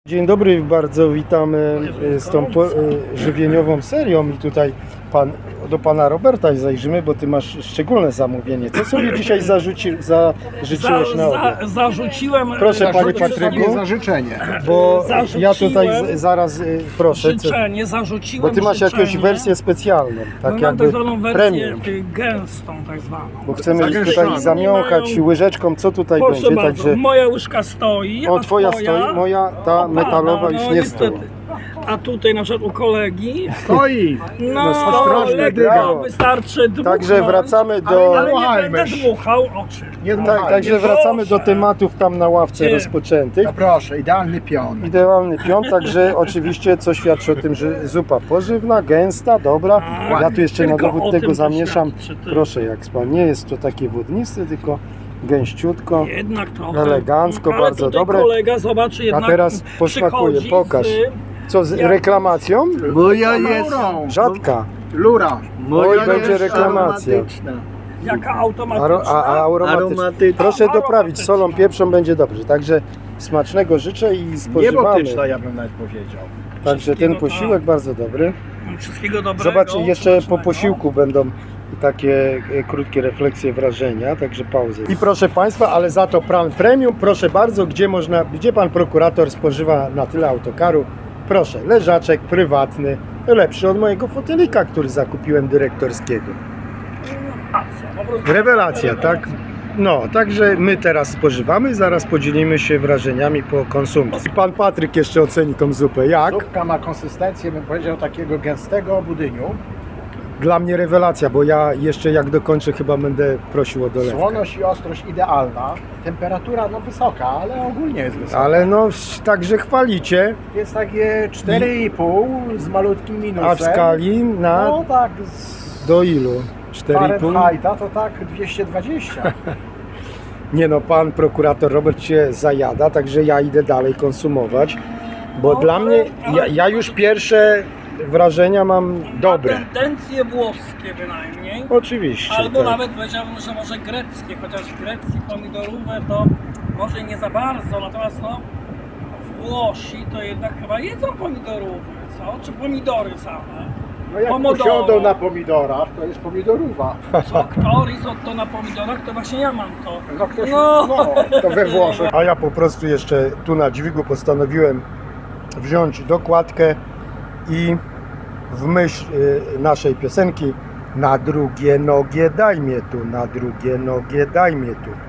Dzień dobry, bardzo witamy z tą żywieniową serią i tutaj do pana Roberta zajrzymy, bo ty masz szczególne zamówienie. Co sobie dzisiaj zażyczyłeś na obiad? Zarzuciłem. Proszę panie Patryku, za życzenie. bo ja tutaj zaraz proszę. Życzenie, zarzuciłem. Bo ty masz jakąś wersję specjalną, tak mam jakby tak zwaną wersję premium. gęstą, tak zwaną. Bo chcemy Zagęszczoną. tutaj zamiąchać łyżeczką, co tutaj Proszę będzie. bardzo, Także moja łyżka stoi. o, a twoja stoi, moja ta metalowa już nie stoi. A tutaj na przykład u kolegi. Stoi! No, ostrożnie, lekko brawo. wystarczy dmuchnąć. Także wracamy do... Ale nie Dmuchajmy. będę dmuchał oczy. Nie Także wracamy do proszę. tematów tam na ławce Nie. rozpoczętych. No proszę, idealny pion. Idealny pion, także oczywiście co świadczy o tym, że zupa pożywna, gęsta, dobra. Ja tu jeszcze na Tylko dowód o tego tym zamieszam. to świadczy, ty. Proszę, jak pan, nie jest to takie wodniste, tylko gęściutko. Jednak trochę. Elegancko, ale bardzo tutaj dobre. kolega zobaczy A jednak teraz posmakuję, przychodzi pokaż. Co z reklamacją? Moja jest Rzadka. lura. Oj, będzie reklamacja. Jaka automatyczna. Aromatyczna. Proszę doprawić, solą, pieprzą będzie dobrze. Także smacznego życzę i spożywamy. Niebotyczna, ja bym nawet powiedział. Także ten posiłek bardzo dobry. Wszystkiego dobrego. Zobaczcie, jeszcze po smacznego. posiłku będą takie krótkie refleksje, wrażenia, także pauzę. I proszę Państwa, ale za to premium, proszę bardzo, gdzie pan prokurator spożywa na tyle autokaru? Proszę, leżaczek prywatny, lepszy od mojego fotelika, który zakupiłem dyrektorskiego. Po prostu Rewelacja, tak? No, także my teraz spożywamy, zaraz podzielimy się wrażeniami po konsumpcji. I pan Patryk jeszcze oceni tą zupę. Jak? Zupka ma konsystencję, bym powiedział, takiego gęstego budyniu. Dla mnie rewelacja, bo ja jeszcze jak dokończę chyba będę prosił o dolewkę. Słoność i ostrość idealna. Temperatura no wysoka, ale ogólnie jest wysoka. Ale no, także chwalicie, Jest takie 4,5 z malutkim minusem. a w skali na No tak, do ilu? 4,5? Fahrenheita to tak 220. Nie no, pan prokurator Robert się zajada, także ja idę dalej konsumować, bo No, dla ale- mnie, ja już pierwsze wrażenia mam dobre. Tendencje włoskie bynajmniej. Oczywiście, Albo tak. nawet powiedziałbym, że może greckie, chociaż w Grecji pomidorowe to może nie za bardzo, natomiast no Włosi to jednak chyba jedzą pomidorówy, co? Czy pomidory same? No jak Pomodoro. usiądą na pomidorach, to jest pomidorówa. Co? Kto risotto na pomidorach, to właśnie ja mam to. No ktoś, No. to we Włoszech. A ja po prostu jeszcze tu na dźwigu postanowiłem wziąć dokładkę i w myśl naszej piosenki na drugie nogie daj mnie tu, na drugie nogie daj mnie tu.